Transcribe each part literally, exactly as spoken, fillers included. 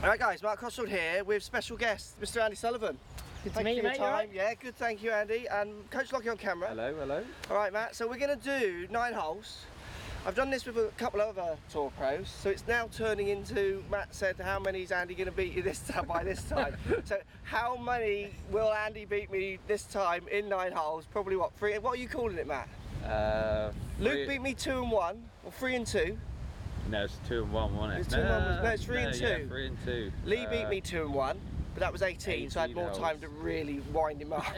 Alright guys, Mark Crossfield here with special guest, Mister Andy Sullivan. Good to thank meet you you, for your mate. time. Right? Yeah, good, thank you, Andy. And Coach Lockey on camera. Hello, hello. Alright, Matt, so we're going to do nine holes. I've done this with a couple of other tour pros, so it's now turning into, Matt said, how many is Andy going to beat you this time by this time? So how many will Andy beat me this time in nine holes? Probably what, three? What are you calling it, Matt? Uh, Luke beat me two and one, or three and two. No, it's two and one, wasn't it? It's two and one, was, no, it's three no, and two. Yeah, three and two. Lee uh, beat me two and one, but that was eighteen, so I had more holes. time to really wind him up.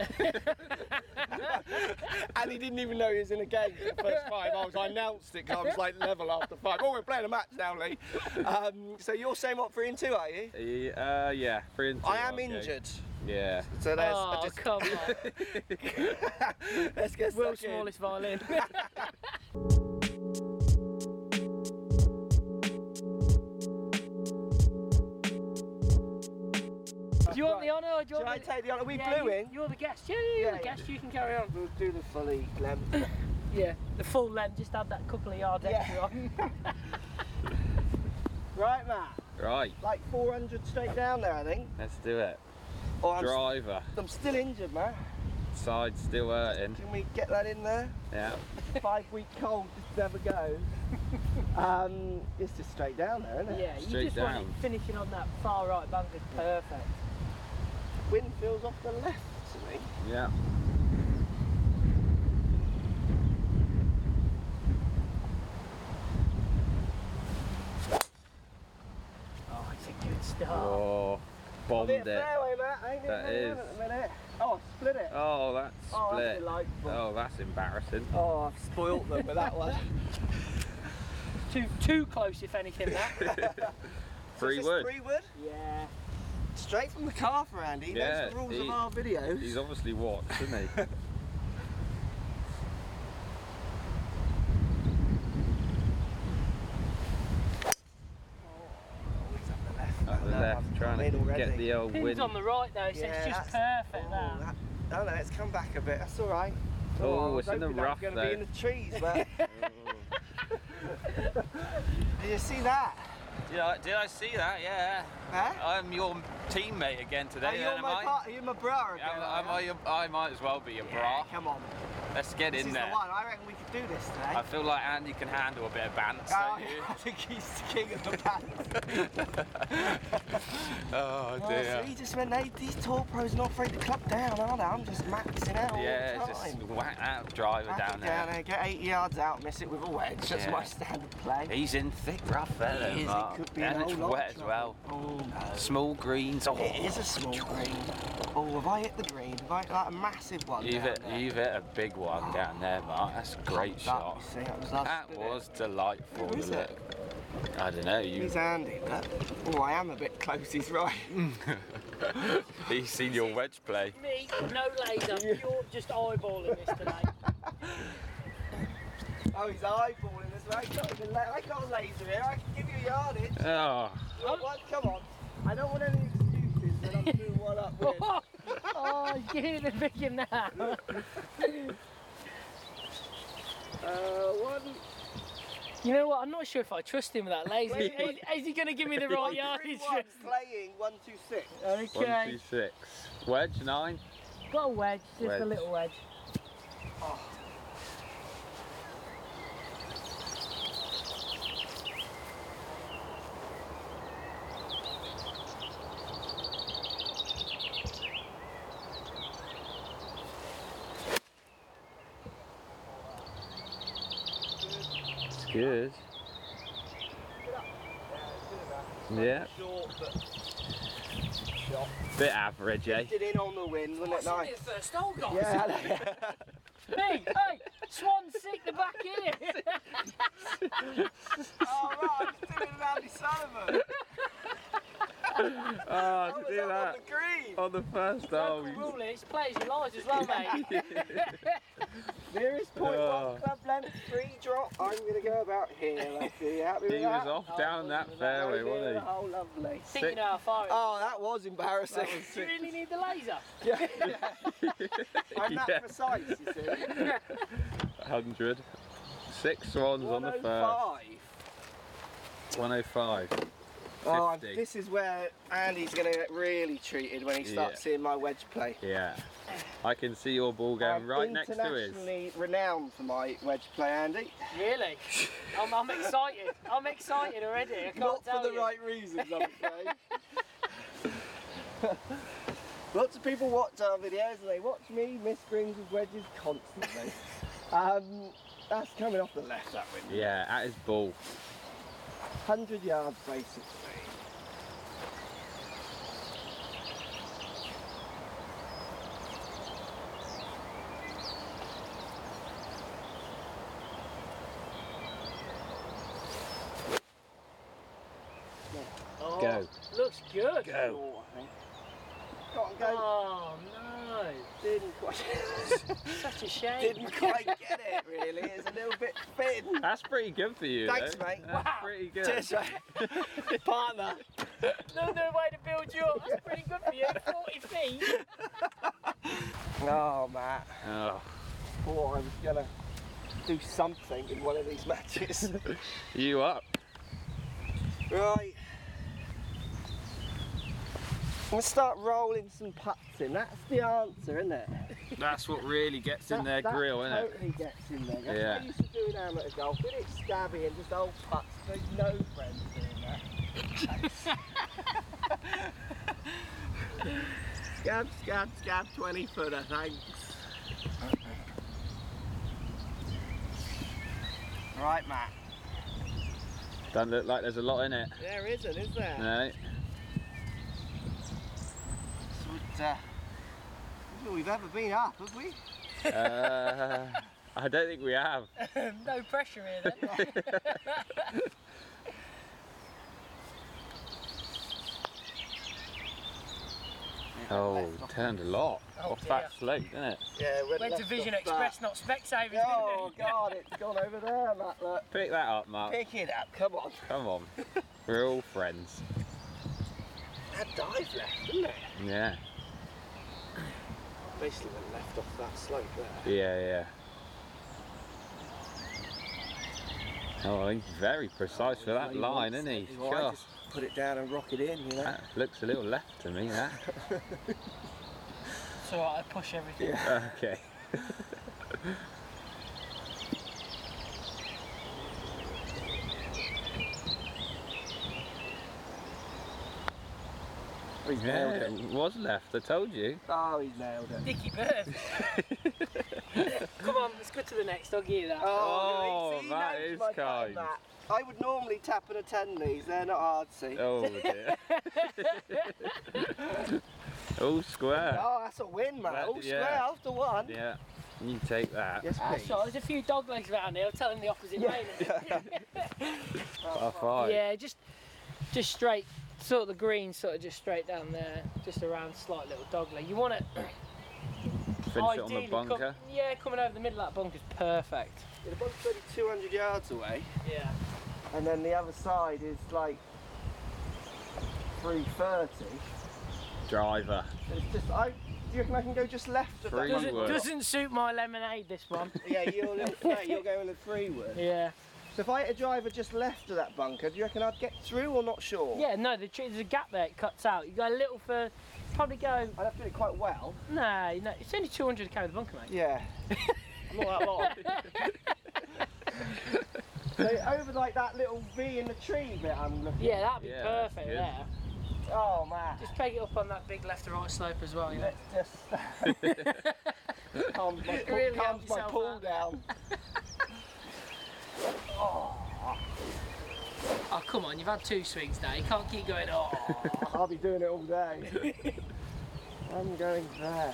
And he didn't even know he was in a game for the first five holes. I announced it because I was like level after five. Oh, we're playing a match now, Lee. Um, so you're saying what, three and two, are you? Uh, yeah, three and two. I am okay. injured. Yeah. So there's. Oh, I just, come on. let's get World's stuck in. smallest violin. Do you want the honour or do you Should want I the... take the honour? We yeah, blew you, in. You're the guest. Yeah, yeah, you're Yeah, the yeah. guest. You can carry on. We'll do the fully length. Yeah, the full length. Just add that couple of yards Yeah. extra on. Right, Matt. Right. Like four hundred straight down there, I think. Let's do it. Oh, I'm, Driver. I'm still injured, Matt. Side still hurting. Can we get that in there? Yeah. Five week cold just never goes. Um, it's just straight down there, isn't it? Yeah, you Straight just down. want it finishing on that far right bank is perfect. Wind feels off the left to me. Yeah. Oh, it's a good start. Oh, bombed Bit it. fairway, Matt. Ain't it? That Hang on is. a minute. Oh, I split it. Oh, that's Oh, that's split. delightful. Oh, that's embarrassing. Oh, I've spoilt them with that one. Too too close, if anything. That. Three So is this wood. Three wood? Yeah. Straight from the car for Andy. He Yeah, knows the rules he- of our videos. He's obviously watched, isn't he? Up the left, trying to get the old Pin's wind. on the right though, so Yeah, it's just that's- perfect. Oh, that. that. Oh no, it's come back a bit. That's all right. Oh, I was it's in the hoping that rough, was going to though. be in the trees, but. Did you see that? Did I, did I see that? Yeah. Huh? I'm your teammate again today. Are you then, my am I? part? Are you my bra again? Am- am are I, you? your- I might as well be your Yeah, bra. come on. Let's get This in is there. the one. I reckon we could do this today. I feel like Andy can handle a bit of bants, Oh, don't you? I think he's the king of the pants. Oh Oh, so dear. he just went, hey, these tour pros are not afraid to club down, are they? I'm just maxing out all Yeah, the time. just whack that driver Hack down it down there. there, get eighty yards out, miss it with a wedge. That's Yeah. my standard play. He's in thick rough there, It is, Mark. it could be and an it's whole lot wet of as well. trouble. Oh, no. Small greens. Oh. It is a small green. Oh, have I hit the green? Have I hit like a massive one? You've down hit, there? you've hit a big one down there, Mark. That's a great That, shot. you see, that was, us, That didn't it? was delightful. Who is look. it? I don't know. You. He's Andy, but oh, I am a bit close. He's right. He's seen your wedge play. Me, no laser. You're just eyeballing this today. Oh, he's eyeballing us. I got, even la- I got a laser here. I can give you a yardage. Oh. Look, what? Come on. I don't want any excuses that I'm doing one up with. Oh, he's getting the big in now. Uh, one. You know what? I'm not sure if I trust him with that laser. Wait, Is, is he going to give me the right One, three, yardage? one, playing one, two, six. One, Okay. two, six. Wedge, nine. Got a wedge, just Wedge. a little wedge. It's good. Yeah. Short, but shot. Bit average, eh? Did in on the wind, wasn't it nice? First hole, guys. Yeah. Hey, hey, Swan sick the back here. Oh right, I'm still in Andy Sullivan. Oh, I to was do up that on the green. on the first Local hole. rule is play as you like as well, mate. Nearest point Oh. one, club length, three drop. I'm going to go about here. Like, are you happy with He that? was off down that fairway, wasn't he? Oh, lovely. Think you know how far it is. Oh, that was embarrassing. Do you really need the laser? yeah, yeah. I'm that Yeah. precise, you see. one hundred. Six swans on the first. one oh five. one oh five. Oh, I'm- this is where Andy's going to get really treated when he starts Yeah. seeing my wedge play. Yeah. I can see your ball going I'm right next to his. internationally renowned for my wedge play, Andy. Really? I'm, I'm excited. I'm excited already. I can't Not tell for the you. right reasons, I'm afraid. Lots of people watch our videos and they watch me miss greens with wedges constantly. um, that's coming off the left, that wind. Yeah, at his ball. one hundred yards basically. Oh, Go. Looks good. Go. Go on, go. Oh no. Didn't quite, Such a shame. didn't quite get it really. It's a little bit thin. That's pretty good for you. Thanks, though. mate. That's Wow. pretty good. Cheers, mate. Partner. No, no way to build you up. That's pretty good for you. forty feet. Oh, Matt. Oh. Thought I was gonna do something in one of these matches. You up? Right. I'm gonna start rolling some putts in. That's the answer, isn't it? That's what really gets in That- their that grill, isn't it? totally gets in there. That's Yeah. what I used to do in amateur golf. Bit it stabby and just old putts. There's no friends doing that. Scab, scab, scab, twenty footer, thanks. Right, Matt. Doesn't look like there's a lot in it. There isn't, is there? No. Would, uh, I don't think we've ever been up, have we? Uh, I don't think we have. No pressure here then. Oh, turned a lot Oh, off that dear. slope, didn't it? Yeah, Went to left Vision off Express, not Specsavers. that. Oh God, it's gone over there, Matt. Look, Pick that up, Mark. pick it up. Come on. Come on. We're all friends. That dive left, didn't it? Yeah. Basically went left off that slope there. Yeah, yeah. Oh, he's very precise for that He line, wants isn't he? it. Well, I Sure. just put it down and rock it in, you know. That looks a little left to me, that. So I push everything. Yeah. Okay. He's Yeah, nailed it. it was left, I told you. Oh, he's nailed it. Dicky Bird. Come on, let's go to the next. I'll give you that. Oh, see, that knows is my button, kind. Matt. I would normally tap and attend these, they're not hard, see. Oh dear. All square. Oh, that's a win, Matt. That- All yeah. square after one. Yeah, you take that. Yes, That's please. right, there's a few dog legs around here. I'm telling the opposite way. Par five. Yeah, just just straight, sort of the green, sort of just straight down there, just around slight little dog leg. You want it Finish it on the ideally bunker. come- yeah, coming over the middle of that bunker's perfect. Yeah, the bunk's only two hundred yards away, Yeah. and then the other side is like three thirty. Driver. It's just, I, do you reckon I can go just left of Free that? Doesn't, wood. doesn't suit my lemonade, this one. Yeah, you're, little, yeah, you're going with free wood. Yeah. So if I hit a driver just left of that bunker, do you reckon I'd get through or not sure? Yeah, no, the tree, there's a gap there, it cuts out. You go a little further, probably go, I'd have to do it quite well. no, no, it's only two hundred to carry the bunker, mate. Yeah. Not that long. So over like that little V in the tree bit I'm looking Yeah, that'd be Yeah, that's perfect good. there. Oh man. Just peg it up on that big left to right slope as well, you know. Let's just calms my, pull, Really calms help my yourself pull out. down. Oh, Oh, come on, you've had two swings now. You can't keep going, oh. I'll be doing it all day. I'm going there.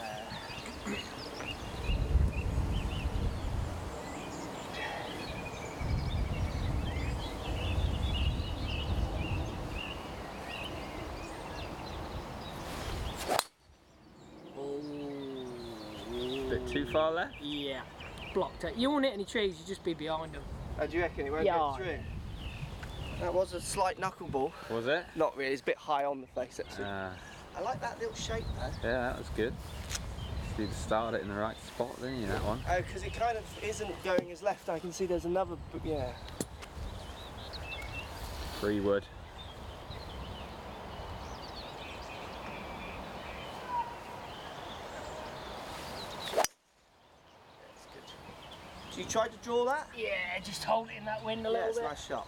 Bit too far left? Yeah, blocked it. You won't hit any trees, you just be behind them. Oh, do you reckon it won't Yeah. get through? That was a slight knuckleball. Was it? Not really, it's a bit high on the face actually. Uh, I like that little shape though. yeah, that was good. You'd start it in the right spot, didn't you, that one? Oh, because it kind of isn't going as left. I can see there's another, b- yeah. Free wood. you tried to draw that? Yeah, just hold it in that wind a Yeah, little it's a bit. nice shot.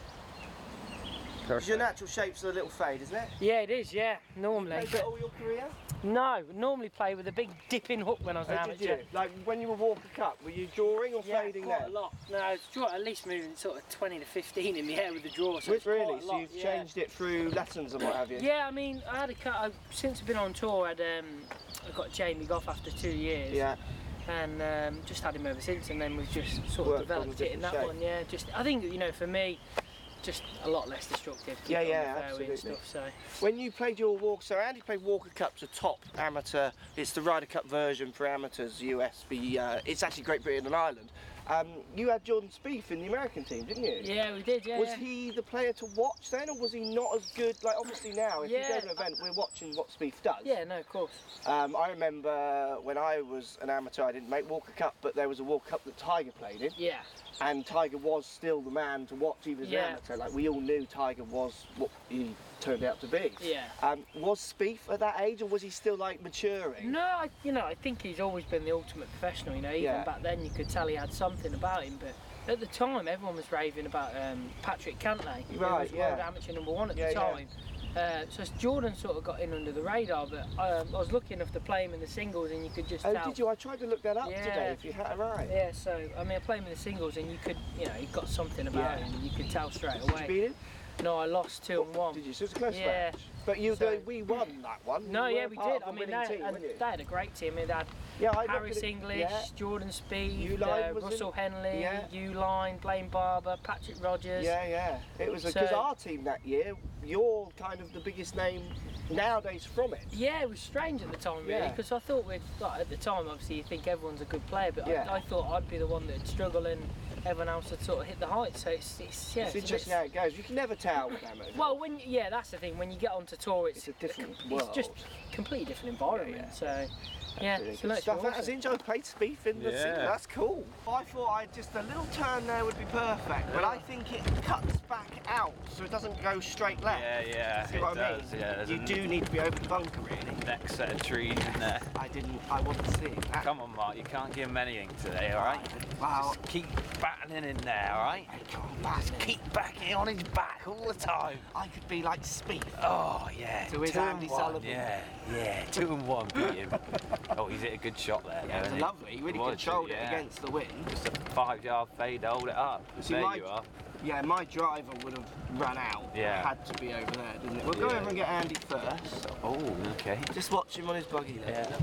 Because your natural shape's a little fade, isn't it? Yeah, it is, yeah, normally. Have you played it all your career? No, normally play with a big dipping hook when I was an Oh, did amateur. you? Like when you were Walker Cup, were you drawing or Yeah, fading quite there? a lot. No, it's draw at least moving sort of twenty to fifteen in the air with the draw. So it's Really? quite a So lot, you've yeah. changed it through lessons and what have you? Yeah, I mean, I had a cut. I've, since I've been on tour, I'd um, I got Jamie Goff after two years. Yeah. And um, just had him ever since, and then we've just sort Worked of developed on a it in that different one. Yeah, just I think you know for me, just a lot less destructive. keep Yeah, it on yeah, the fairway and absolutely. stuff. So When you played your Walker, so Andy played Walker Cup to top amateur. It's the Ryder Cup version for amateurs, U S. The uh, it's actually Great Britain and Ireland. Um, you had Jordan Spieth in the American team, didn't you? yeah, we did. Yeah. Was yeah. he the player to watch then, or was he not as good? Like obviously now, if you Yeah, go to an event, we're watching what Spieth does. Yeah, no, of course. Um, I remember when I was an amateur, I didn't make Walker Cup, but there was a Walker Cup that Tiger played in, Yeah. and Tiger was still the man to watch even as Yeah. an amateur. Like we all knew Tiger was what he turned out to be. Yeah. Um, was Spieth at that age, or was he still like maturing? No, I, you know, I think he's always been the ultimate professional. You know, even Yeah. back then you could tell he had something about him. But at the time, everyone was raving about um, Patrick Cantlay. He Right, was yeah. world amateur number one at Yeah, the yeah. time. Uh, so Jordan sort of got in under the radar, but um, I was lucky enough to play him in the singles, and you could just Oh, tell. did you? I tried to look that up Yeah. today. If you had it right. Yeah, so I mean, I played him in the singles, and you could, you know, he got something about Yeah. him. You could tell straight Did you away. beat him? No, I lost two and one. Did you? So it's a close Yeah. match. But you, So- the, we won that one. No, You yeah, were we part did. of I the mean, winning they, team, and weren't you? they had a great team. They had Yeah, I looked Harris at it, English, yeah. Jordan Spieth, Uline uh, was in Russell it. Henley, Yeah. Uline, Blaine Barber, Patrick Rogers. Yeah, yeah. It was because So- our team that year, you're kind of the biggest name nowadays from it. Yeah, it was strange at the time, really, Yeah. because I thought we'd, like, at the time, obviously, you think everyone's a good player, but Yeah. I, I thought I'd be the one that'd struggle and everyone else would sort of hit the heights. So it's, it's yeah. It's it's a interesting bit- how it goes. You can never tell with them. Well, when yeah, that's the thing. When you get onto tour, it's, It's a different It's world. just completely different environment. Yeah, yeah. So yeah, Really so good no, it's stuff. That awesome. was enjoy played Spieth in the Yeah. single. That's cool. I thought I just a little turn there would be perfect, but I think it cuts back out so it doesn't go straight left. Yeah, yeah, See it what I does. mean? Yeah, there's You a do need to be over the bunker, really. next set of trees in there. I didn't. I wasn't seeing that. Come on, Mark, you can't give him anything today, all right? Wow. Just keep battling in there, all right? Just keep backing on his back all the time. I could be like Spieth. Oh, yeah. To his two and Andy one. Sullivan. Yeah, yeah, two and one beat him. Oh, he's hit a good shot there. Yeah, it was hasn't he? lovely. He really Was, controlled it yeah. against the wind. Just a five-yard fade to hold it up. See, there my- you are. Yeah, my driver would have run out. Yeah. It had to be over there, didn't it? We'll go Yeah. over and get Andy first. Oh, okay. Just watch him on his buggy there. Yeah.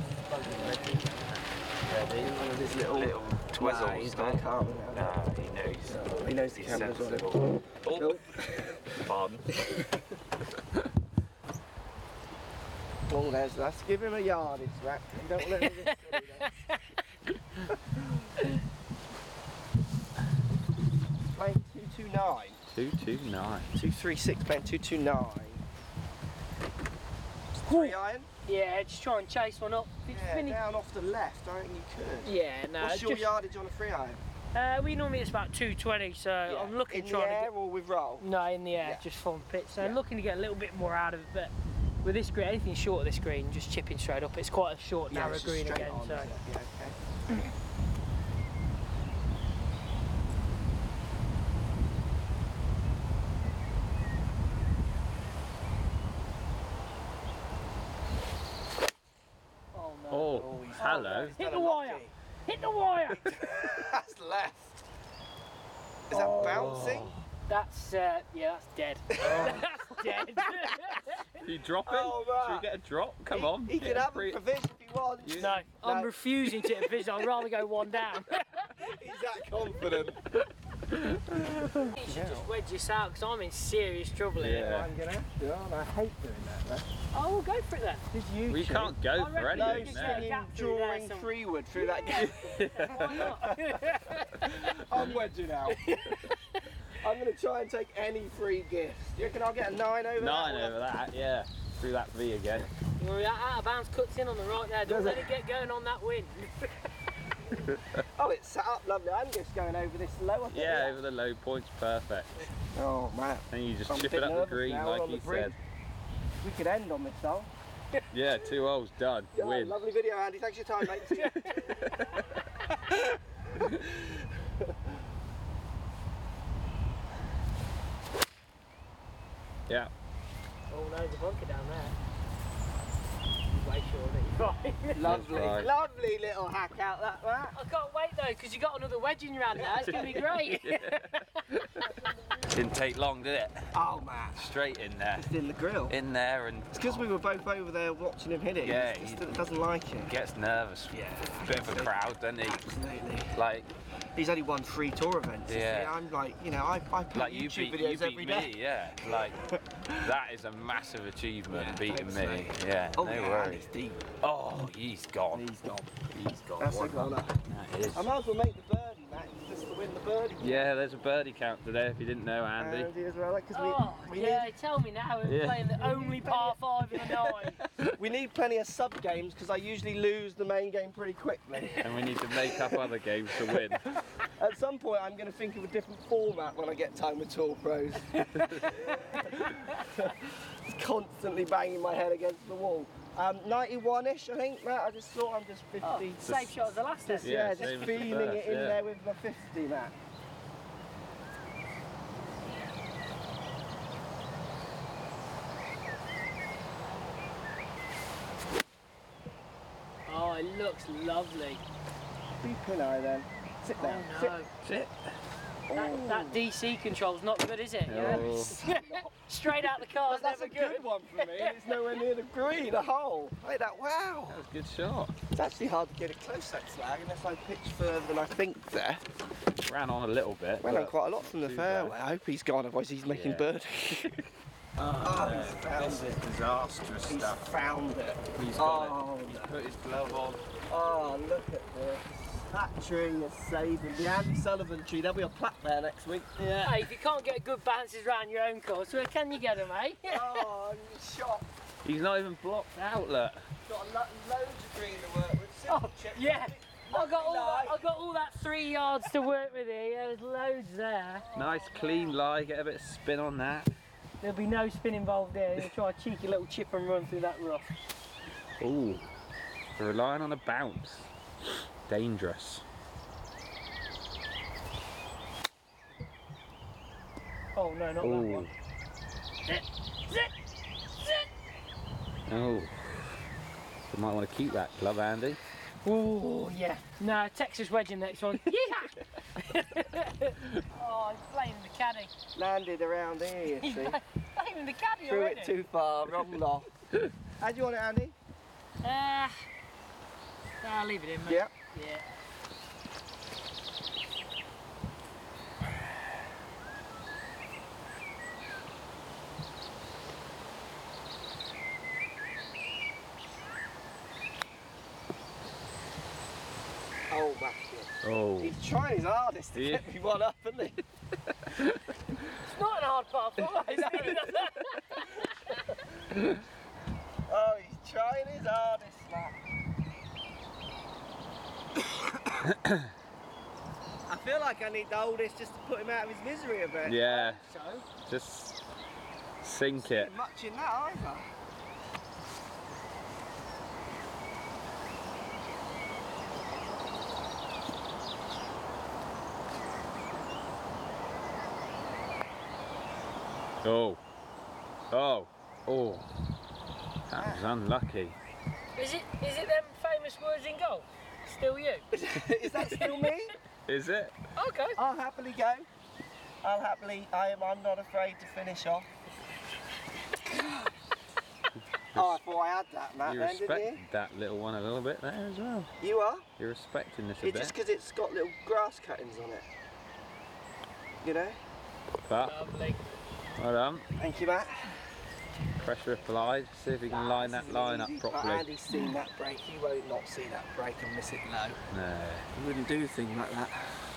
Ready? One of his little, Little twizzles. Nah, he's not calm. No, he knows. He knows the He's camera's on him. sensible. Oh, pardon. Oh, there's that's give him a yardage, Matt. You don't let him get silly there. Playing two two nine. two two nine. two three six playing two two nine. Three iron? Yeah, just try and chase one up. If it's Yeah, finished- down off the left, I think you could. Yeah, no. What's your just, yardage on a free iron? uh, we normally it's about two twenty, so I'm looking in trying the air to get. or with roll? No, in the air, Yeah. just from the pitch. So I'm Yeah. looking to get a little bit more out of it, but with this green, anything short of this green, just chipping straight up. It's quite a short, narrow it's just green straight again. on, So isn't it? Yeah, okay. oh no. Oh, he's- hello. he's Hit done the a wire. Lockey. Hit the wire. That's left. Is that Oh. bouncing? That's uh, yeah, that's dead. That's dead. You drop it? Oh, Should right. we get a drop? Come he, on. He Get can a have free- a provision if he wants. no, I'm No. refusing to hit a vision. I'd rather go one down. He's that confident. You should just wedge this out because I'm in serious trouble here. Yeah. I'm gonna have to, and I hate doing that. Though. Oh, we'll go for it then. Did you? We can't go I for reckon No anything you now. can. singing, Gap through there drawing some- freeward through that gap. Why not? I'm wedging out. I'm gonna try and take any free gifts. Do you reckon I'll get a nine over Nine that? over that, yeah. Through that V again. Well, that out of bounds cuts in on the right there. Don't Does let it? it get going on that wind. Oh, it's set up lovely. I'm just going over this lower bit. Yeah, over the low point's perfect. Oh man. And you just I'm a chip bit it up the nervous green now, we're like on he the brink. said. We could end on this song. Yeah, two holes done. Yeah, Win. lovely video, Andy. Thanks for your time, mate. See ya. Yeah. Oh no, there's a bunker down there. Way sure that you're fine. Lovely, right. lovely little hack out that, Matt. I can't wait though, because you got another wedge in your hand now. It's going to be great. Didn't take long, did it? Oh, Matt. Straight in there. Just in the grill. In there and It's because we were both over there watching him hit it. Yeah, he he- just doesn't like it. gets nervous. Yeah, Bit of a crowd, doesn't he? absolutely. Like, He's only won three tour events. Yeah. Yeah. I'm like, you know, I, I put like you YouTube beat, videos you beat every me, day. yeah. Like, that is a massive achievement, Yeah, beating thanks, me. mate. Yeah, Oh, no yeah, and worries. it's deep. Oh, he's gone. He's gone. He's gone. That's a What goner. That is. I might as well make the birdie, Matt, just to win the birdie. Yeah, there's a birdie count today if you didn't know, Andy. Andy as well, because Oh, we, we, yeah, tell me now. We're Yeah. playing the only par five in the nine. need, we need plenty of sub games because I usually lose the main game pretty quickly. And we need to make up other games to win. At some point, I'm going to think of a different format when I get time with Tour Pros. Just constantly banging my head against the wall. Um, ninety-one-ish, I think, Matt. I just thought I'm just Oh, fifty. safe shot as the last Just, test. yeah, Yeah, just same as the feeling first, it in yeah. there with my fifty, Matt. Oh, it looks lovely. Be pillow then. Sit Oh down. no. Sit. That, that D C control's not good, is it? Yeah. Oh. Straight out the car is That's never a good one for me. It's nowhere near the green, a hole. Like that, wow. That was a good shot. It's actually hard to get it close, that slag, unless I pitch further than I think there. Ran on a little bit. Went on but quite a lot from the too fairway. bad. I hope he's gone, otherwise he's making Yeah. birdie. Oh, he's found this is disastrous He's stuff. found it. He's got Oh, it. He's put his glove on. oh, look at this. That tree is saving. The Andy Sullivan tree, there'll be a plaque there next week. Yeah. Hey, if you can't get good bounces around your own course, where can you get them, eh? Oh, shot. He's not even blocked out, look. Got a lo loads of green to work with. Oh, Simple chip. yeah. I got all lie. that. I got all that three yards to work with here. Yeah, there's loads there. Nice clean lie, get a bit of spin on that. There'll be no spin involved here. You'll try a cheeky little chip and run through that rough. Ooh, they're relying on a bounce. Dangerous. Oh no, not that Ooh. one. Zit, zit, zit. Oh, you might want to keep that glove, Andy. Oh yeah. No, Texas wedge in the next one. Yeah. Oh, he's blaming the caddy. Landed around here, you He's see. blaming the caddy Threw already. it too far, wrong loft. How do you want it, Andy? Uh, I'll leave it in, mate. Yeah. Yeah. Oh, Matthew. Oh, He's trying his hardest to Yeah. get me one up, isn't he? It's not an hard par five, is it? Oh, he's trying his hardest, Matt. I feel like I need to hold this just to put him out of his misery a bit. yeah, So, just sink it. Not much in that either. Oh, oh, oh, that was unlucky. is it is it them famous words in golf? Still you? Is that still me? Is it? Okay. I'll happily go. I'll happily, I am, I'm not afraid to finish off. Oh, I thought I had that, Matt, You then, didn't respect that little one a little bit there as well. you? You are? You're respecting this a It's bit. just because it's got little grass cuttings on it. You know? But, Lovely. well done. Thank you, Matt. Pressure applied. See if we can line that line up But properly. Andy's seen that break. He won't not see that break and miss it low. No. He wouldn't do a thing like that.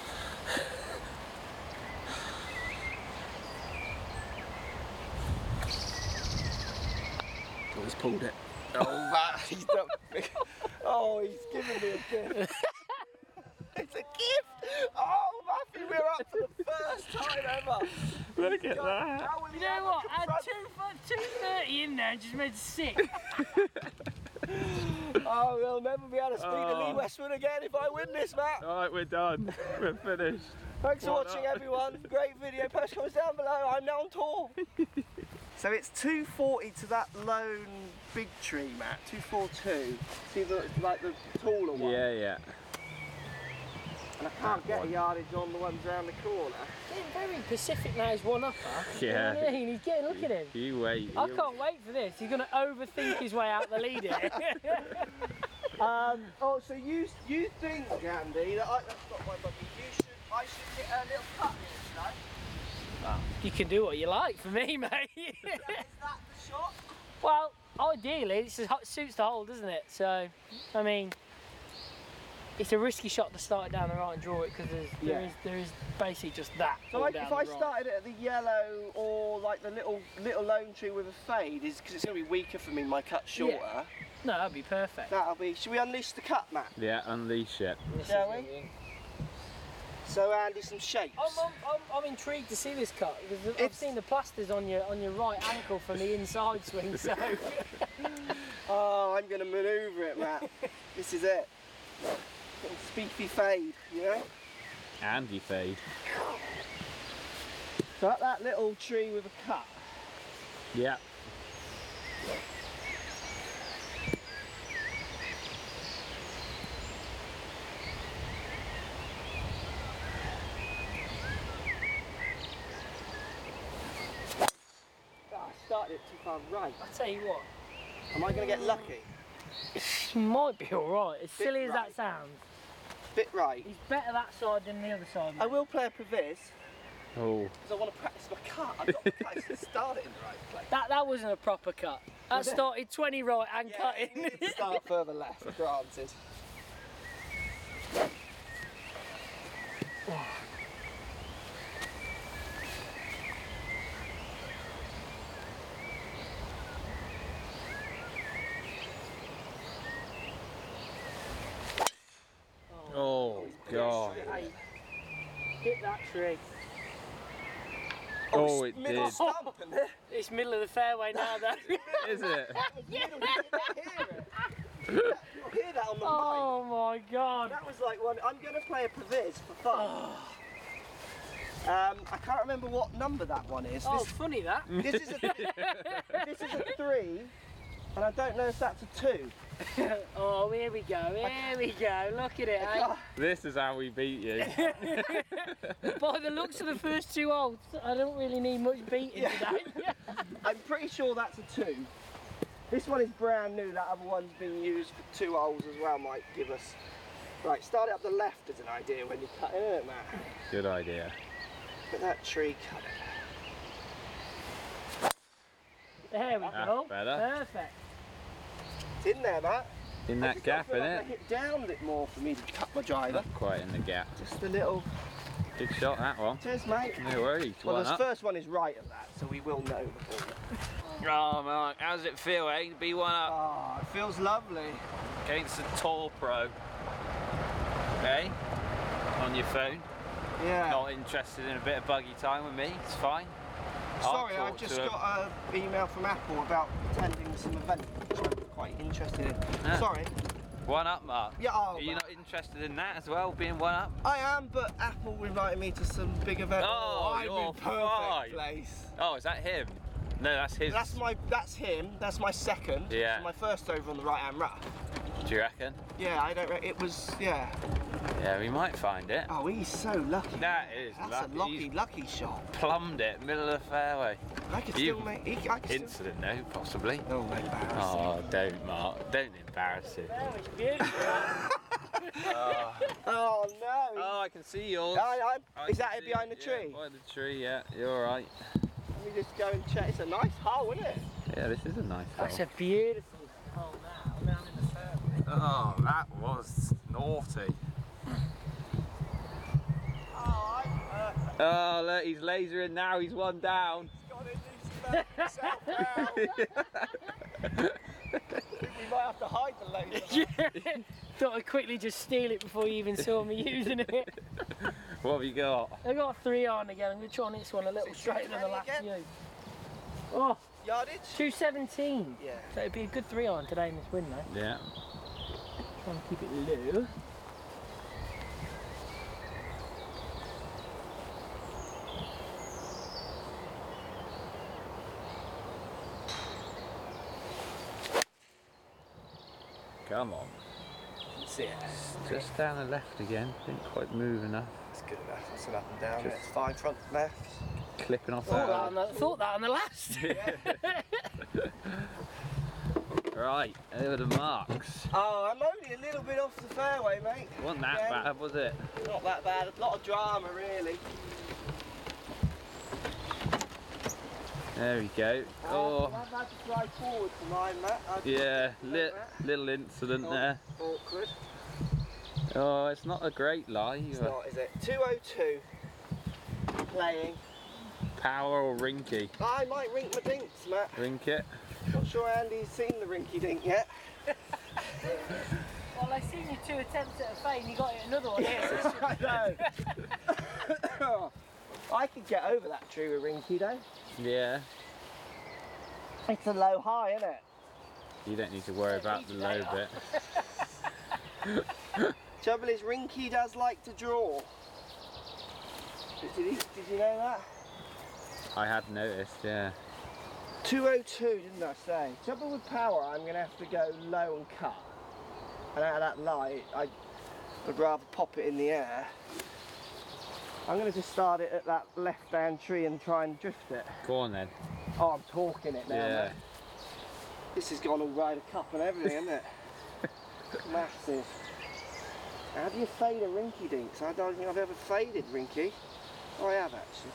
Oh, he's pulled it. Oh, Matt, he's done. Oh, he's given me a gift. It's a gift. Oh, Matthew, we're up for the first time ever. Look at that. How will You he know ever what? Add confront- two for two thirty in there and just made it sick. Oh, we'll never be able to speak to Oh. Lee Westwood again if I win this, Matt. Alright, we're done. We're finished. Thanks for What watching, up? everyone. Great video. Post comments down below. I'm now on tour. So it's two forty to that lone big tree, Matt. two forty-two. See the like the taller one. Yeah, yeah. And I can't That get one. a yardage on the ones around the corner. Getting very Pacific now, he's one upper. Yeah. You know what I mean? He's getting, look at him. You wait. I you- can't wait for this. He's going to overthink his way out the lead here. Um, oh, so you you think, Andy, that I, that's not my buggy. You should, I should get a little cut here, should I? You can do what you like for me, mate. Is that, is that the shot? Well, ideally, it suits the hole, doesn't it? So, I mean, it's a risky shot to start it down the right and draw it because there Yeah. is there is basically just that. So all like down if the I right. started it at the yellow or like the little little lone tree with a fade, is because it's going to be weaker for me, my cut shorter. Yeah. No, that'd be perfect. That'll be. Should we unleash the cut, Matt? Yeah, unleash it. This Shall is we? it. So Andy, some shapes. I'm, I'm, I'm, I'm intrigued to see this cut because I've It's- seen the plasters on your on your right ankle from the inside swing. So Oh, I'm going to manoeuvre it, Matt. This is it. Little speefy fade, you know. Andy fade. So at that little tree with a cut. Yeah. Oh, I started it too far right. I tell you what, Am I going to get lucky? it might be all right. As Bit silly as right. that sounds, Bit right. he's better that side than the other side. I mate. will play a previs Oh. because I want to practice my cut. I've got to practice to start it in the right place. That that wasn't a proper cut. That Was it? started twenty right and Yeah, cutting. you need to start further left, granted. Oh, God. Hey, hit that tree. Oh, it Middle did. stump, isn't it? It's middle of the fairway now, though. Is it? Middle, you didn't hear it. You'll hear that on the mic. Oh my God. That was like one. I'm going to play a previs for fun. Um, I can't remember what number that one is. Oh, This, funny that. this is a this is a three, and I don't know if that's a two. Oh, here we go. Here we go. Look at it. Eh? This is how we beat you. By the looks of the first two holes, I don't really need much beating Yeah. today. I'm pretty sure that's a two. This one is brand new. That other one's been used for two holes as well. Might give us. Right, start it up the left as an idea when you cut it, isn't it, Matt? Good idea. Look at that tree cut it. There we That's go. better. Perfect. It's in there, Matt. In I that just gap, feel like innit? make it down a bit more for me to cut my driver. Not quite in the gap. Just a little. Good shot, that one. Cheers, mate. No worries. Well, One the up. first one is right at that, so we will know before. Oh, Mark, how does it feel, eh? To be one up Ah, it feels lovely. against a tour pro. Okay? On your phone. Yeah. Not interested in a bit of buggy time with me, it's fine. I'll Sorry, talk I've just to him. got an email from Apple about attending some event, which I'm quite interested in. Ah. Sorry. One up, Mark. Yeah, oh, Are you Mark. not interested in that as well, being one up? I am, but Apple invited me to some big event. Oh, I'm you're in perfect fine. place. Oh, is that him? No, that's his. That's my, that's him. That's my second. Yeah. So my first over on the right hand rough. Do you reckon? Yeah, I don't. Re- it was. Yeah. Yeah, we might find it. Oh, he's so lucky. That is That's lucky. a lucky, He's lucky shot. plumbed it, middle of the fairway. I could You- still make. He, I could still. Incident, no, possibly. Oh, embarrassing. Oh, don't, Mark. Don't embarrass him. That was beautiful. Oh no. Oh, I can see yours. I, I, I is can that it see behind the yeah, tree? behind the tree, yeah. You're all right. Let me just go and check. It's a nice hole, isn't it? Yeah, this is a nice That's hole. a beautiful hole now. Down in the fairway. Oh, that was naughty. Oh, I, uh, Oh, look, he's lasering now. He's one down. got it. Let himself down. We might have to hide the laser. Thought I'd quickly just steal it before you even saw me using it. What have you got? I got three on again. I'm going to try on this one a little Is it straighter than the ready last again? few. Oh, Yo, Yardage? two seventeen. Yeah. So it'd be a good three iron today in this wind though. Yeah. Trying to keep it low. Come on. That's it. Just down the left again. Didn't quite move enough. That's good enough. That's an up and down. Just- It's fine front left. Clipping off Thought that, that. on the, thought that on the last. Right, over the marks. Oh, I'm only a little bit off the fairway, mate. Wasn't that Yeah. bad, was it? Not that bad. A lot of drama, really. There we go. Oh, I've had to drive forward for mine, Matt. I've yeah, done li that. little incident Oh, there. Awkward. Oh, it's not a great lie. It's either. not, is it? two oh two. Playing. Power or rinky? I might rink my dinks, Matt. Rink it. Not sure Andy's seen the rinky dink yet. Well, I seen you two attempts at a fade and you got it another one here. I know. I could get over that tree with rinky though. Yeah. It's a low high, isn't it? You don't need to worry about the low bit. Trouble is, Rinky does like to draw. Did, did, he, did you know that? I had noticed, yeah. two oh two, didn't I say? Trouble with power, I'm going to have to go low and cut. And out of that light, I would rather pop it in the air. I'm going to just start it at that left-hand tree and try and drift it. Go on then. Oh, I'm talking it now. Yeah. mate. This has gone all Ryder Cup and everything, hasn't it? Massive. How do you fade a rinky dinks? I don't think I've ever faded rinky. Oh, I have actually.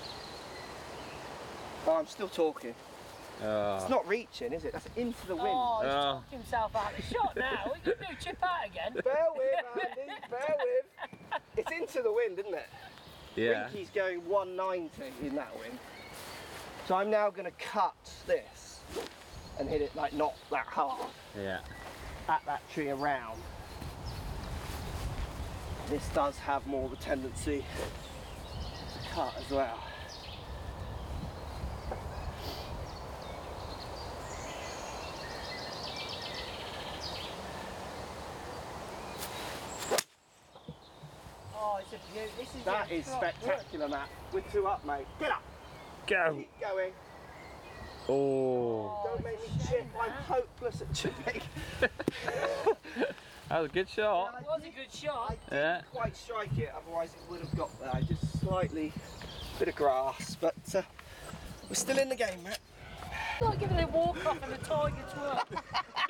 Oh, I'm still talking. Oh. It's not reaching, is it? That's into the wind. Oh, he's Oh. talked himself out of the shot now. What are you going to do? Chip out again? Bear with, Andy, bear with. It's into the wind, isn't it? Yeah. Rinky's going one ninety in that wind. So I'm now going to cut this and hit it like not that hard Yeah. at that tree around. This does have more of a tendency to cut as well. Oh, it's a beaut. This is That a is top spectacular, Matt. We're two up, mate. Get up. Go. Keep going. Oh. Don't make me chip. I'm hopeless at chipping. That was a good shot. It was a good shot. I Yeah. didn't quite strike it, otherwise it would have got there. Just slightly, bit of grass, but uh, we're still in the game, Matt. It's like giving a walk off and a tiger twirl.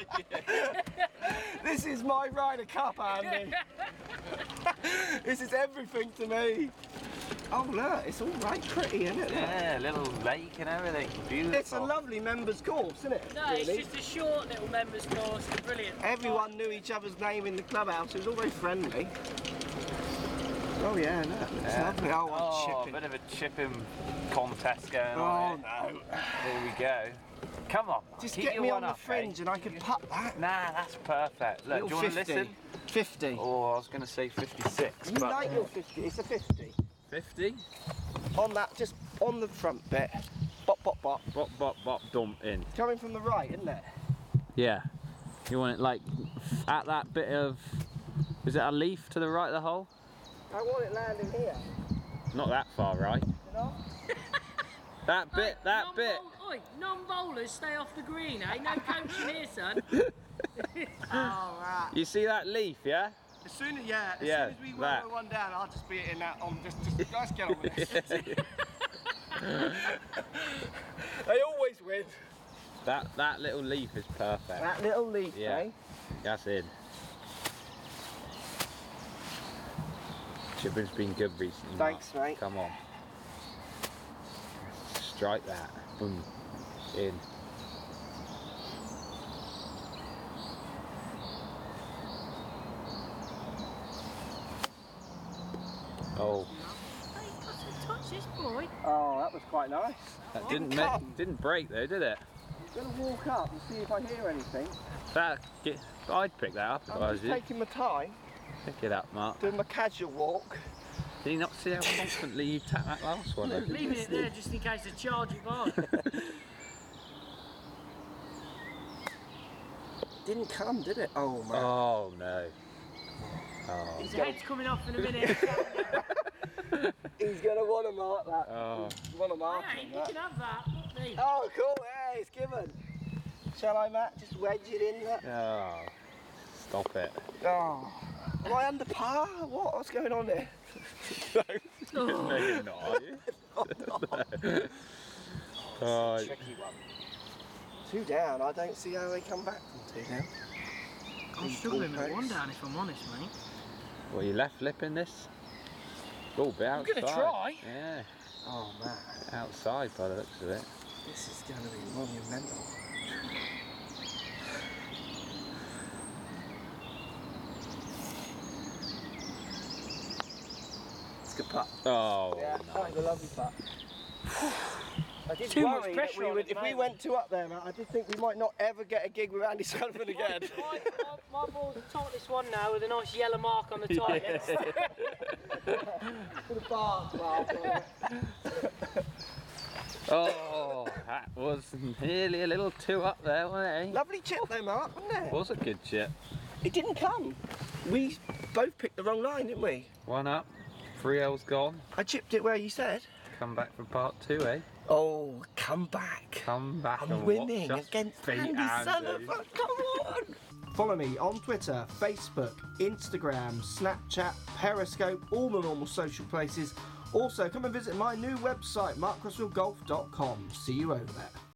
This is my Ryder Cup, Andy. This is everything to me. Oh look, it's all right pretty, isn't it? Yeah, little lake and everything. Beautiful. It's a lovely members course, isn't it? No, really? it's just a short little members course. It's brilliant. Everyone knew each other's name in the clubhouse. It was all very friendly. Oh yeah, look, it's Yeah. lovely. Oh, I'm Oh, a chipping. bit of a chipping contest going Oh on no. here. Here we go. Come on. Just keep get your me one on the up, fringe eh? and I could putt that. Nah, that's perfect. Look, do you Little want to fifty. listen? fifty. Oh, I was going to say fifty-six, You but like your fifty, it's a fifty. fifty. On that, just on the front bit. Bop, bop, bop. Bop, bop, bop, dump in. Coming from the right, isn't it? Yeah. You want it like at that bit of. Is it a leaf to the right of the hole? I want it landing here. Not that far right. You know? That bit, that bit. Oi, non-bowlers stay off the green, eh? No coaching here, son. Oh, right. You see that leaf, yeah? As soon as, yeah, as Yeah, soon as we that. roll one down, I'll just be in that on just, just guys get on with this. They always win. That that little leaf is perfect. That little leaf, Yeah. eh? That's in. Chipping's been good recently. Thanks, Mark. mate. Come on. Strike that. Boom. In. Oh, Hey, got to touch this boy. Oh, that was quite nice. that Didn't didn't ma- come. didn't break though, did it? I'm going to walk up and see if I hear anything. That get, I'd pick that up if I I'm was just you. taking my time, Pick it up, Mark. doing my casual walk. Did you not see how confidently you tapped that last one in? Leaving it there just in case they charge it by. Didn't come, did it? Oh, man. Oh no. Oh. His head's coming off in a minute. He's going to want to mark that. Oh. Want to mark Hey, him, you that. can have that, not me. Oh, cool. Hey, it's given. Shall I, Matt? Just wedge it in there. Oh. Stop it. Oh. Am I under par? What? What's going on here? No, you're not, are you? Oh, Tricky one. Two down. I don't see how they come back from two down. I'm struggling with one down if I'm honest, mate. well, you left flipping this? Oh, be I'm outside. gonna try. Yeah, Oh, man. outside by the looks of it. This is going to be monumental. It's a good putt. Oh, Yeah, that was a lovely putt. I did Too much worry that pressure we on would, it, if we mate. went two up there, Matt, I did think we might not ever get a gig with Andy Sullivan again. my, my, my ball's the tightest one now with a nice yellow mark on the tightest. For the bar, bar. oh, that was nearly a little two up there, wasn't it? Lovely chip though, Mark, wasn't it? Was a good chip. It didn't come. We both picked the wrong line, didn't we? One up, three L's gone. I chipped it where you said. Come back for part two, eh? Oh, come back. Come back I'm and winning watch us against beat Andy Andy. Sullivan. Come on. Follow me on Twitter, Facebook, Instagram, Snapchat, Periscope, all the normal social places. Also, come and visit my new website, mark crossfield golf dot com. See you over there.